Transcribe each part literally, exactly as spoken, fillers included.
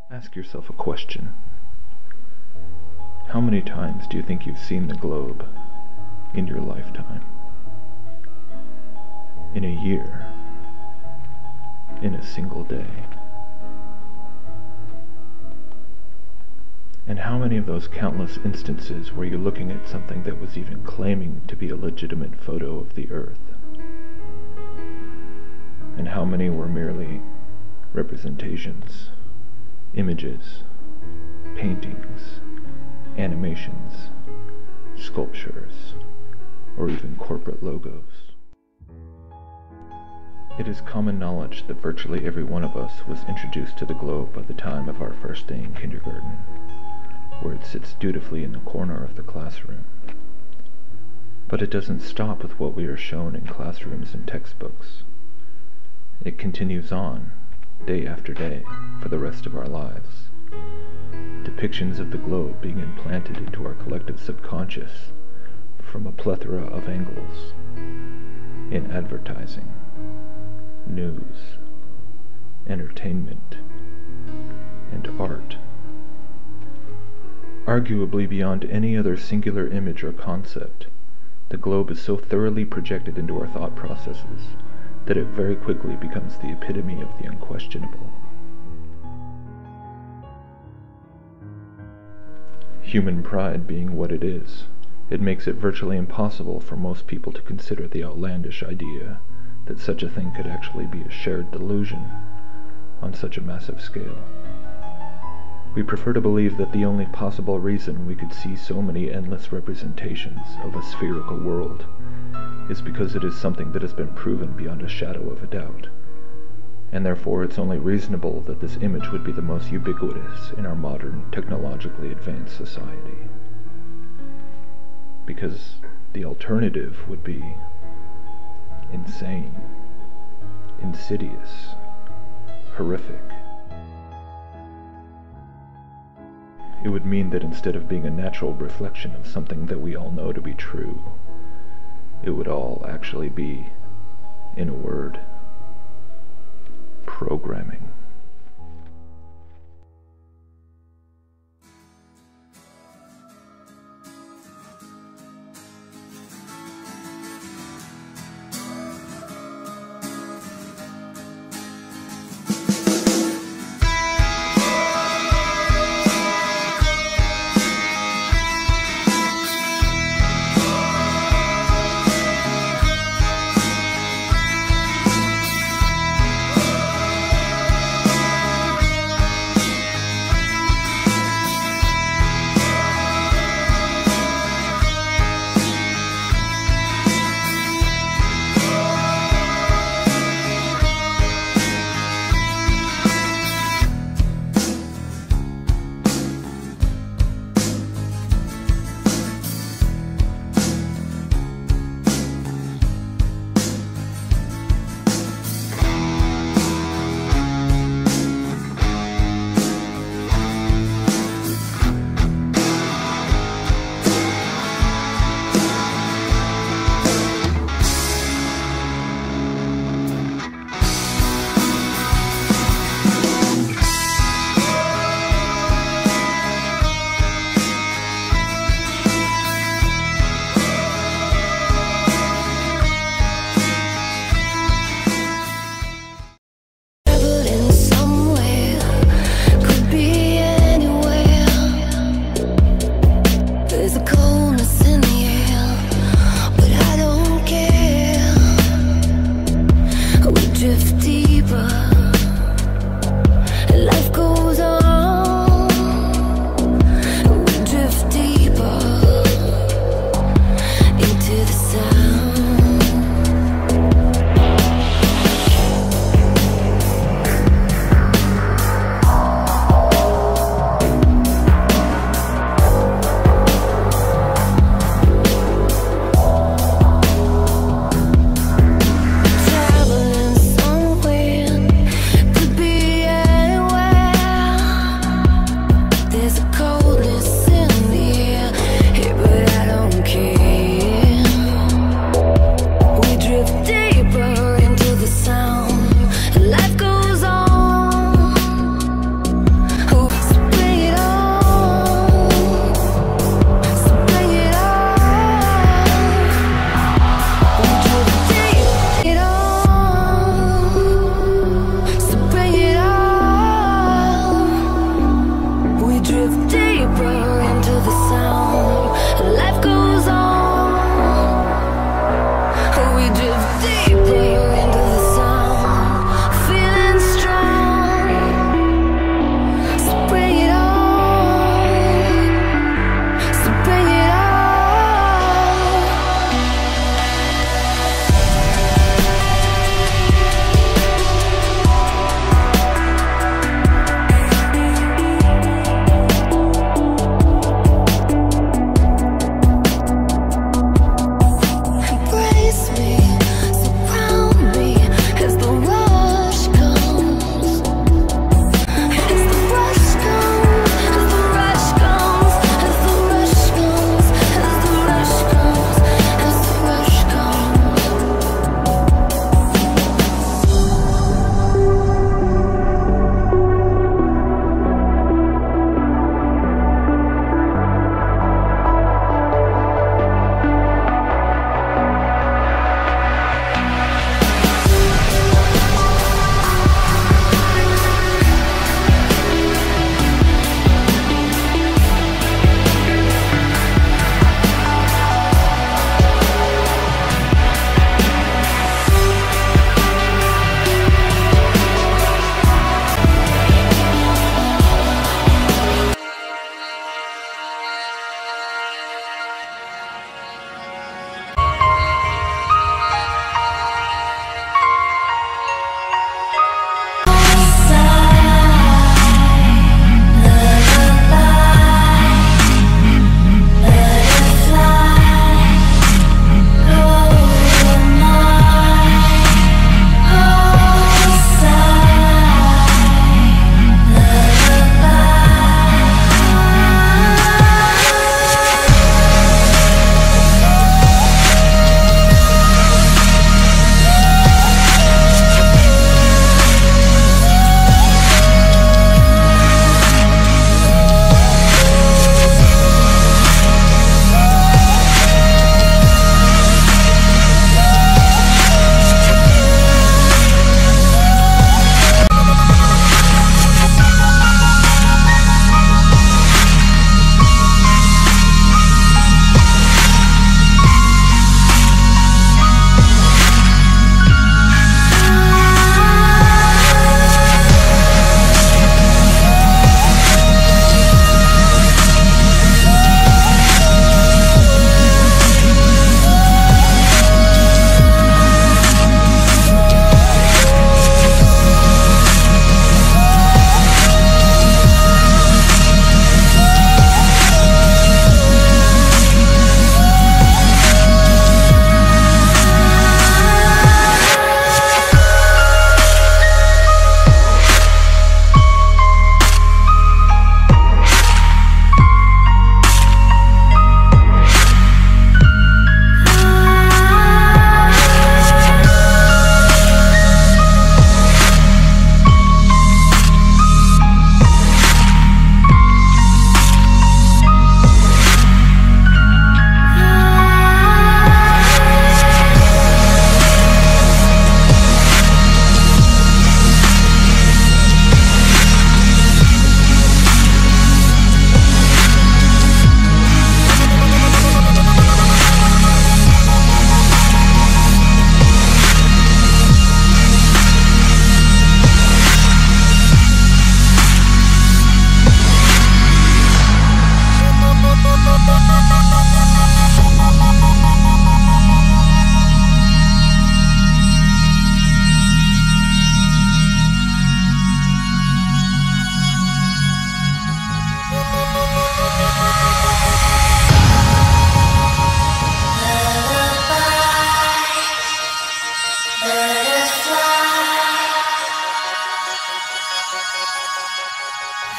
Ask yourself a question. How many times do you think you've seen the globe in your lifetime? In a year? In a single day? And how many of those countless instances were you looking at something that was even claiming to be a legitimate photo of the Earth? And how many were merely representations, images, paintings, animations, sculptures, or even corporate logos? It is common knowledge that virtually every one of us was introduced to the globe by the time of our first day in kindergarten, where it sits dutifully in the corner of the classroom. But it doesn't stop with what we are shown in classrooms and textbooks. It continues on, day after day, for the rest of our lives. Depictions of the globe being implanted into our collective subconscious from a plethora of angles, in advertising, news, entertainment, and art. Arguably beyond any other singular image or concept, the globe is so thoroughly projected into our thought processes that it very quickly becomes the epitome of the unquestionable. Human pride being what it is, it makes it virtually impossible for most people to consider the outlandish idea that such a thing could actually be a shared delusion on such a massive scale. We prefer to believe that the only possible reason we could see so many endless representations of a spherical world is because it is something that has been proven beyond a shadow of a doubt, and therefore it's only reasonable that this image would be the most ubiquitous in our modern, technologically advanced society. Because the alternative would be insane, insidious, horrific. It would mean that instead of being a natural reflection of something that we all know to be true, it would all actually be, in a word, programming.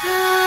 Ah.